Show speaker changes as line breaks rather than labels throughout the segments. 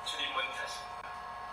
출입문 닫습니다.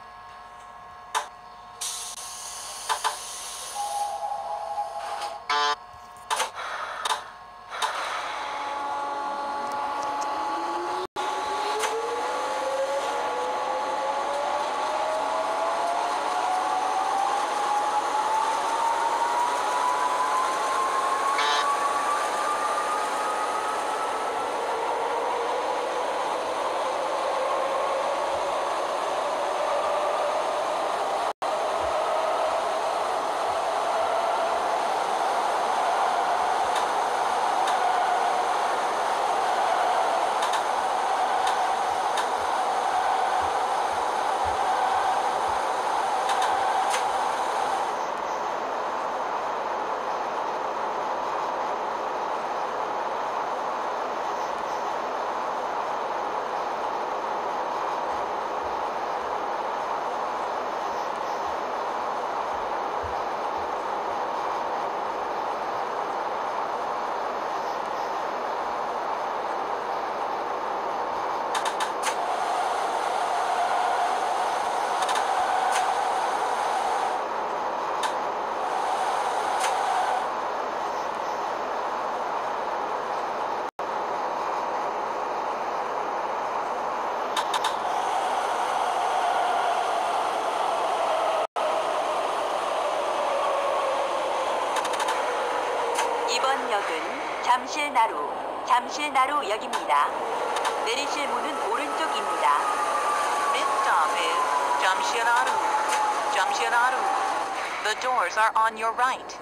이번 역은 잠실나루역입니다. 내리실 문은 오른쪽입니다.
This stop is Jamshednaru. Jamshednaru. The doors are on your right.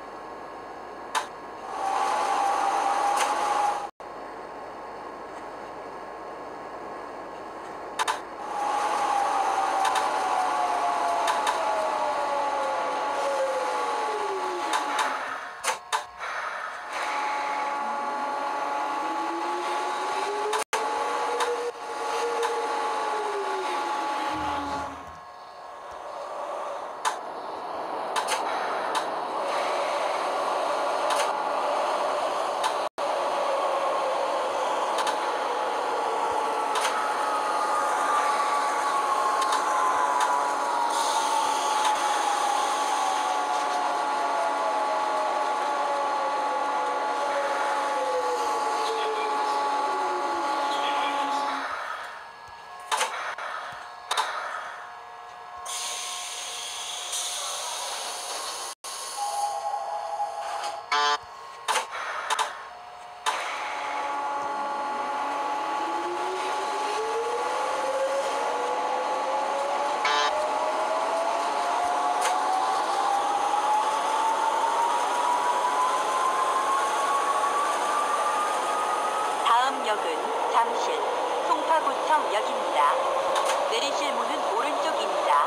다음 역은 잠실 송파구청역입니다. 내리실 문은 오른쪽입니다.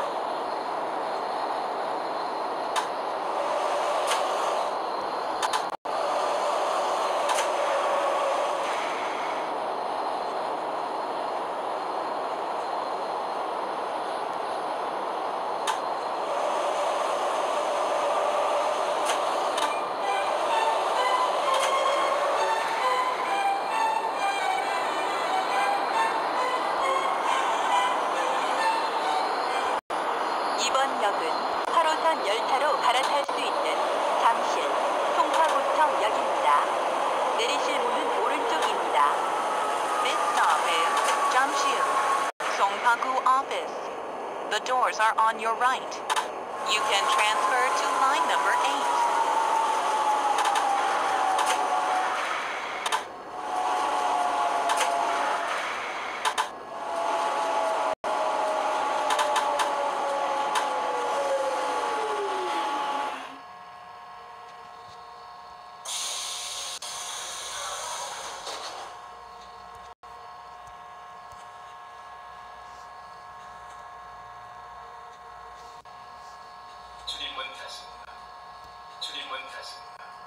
이번 역은 8호선 열차로 갈아탈 수 있는 잠실 송파구청역입니다. 내리실 문은 오른쪽입니다.
This stop is Jamshid. Songpagu office. The doors are on your right. You can transfer to line number 8.
출입문 닫습니다. 출입문 닫습니다.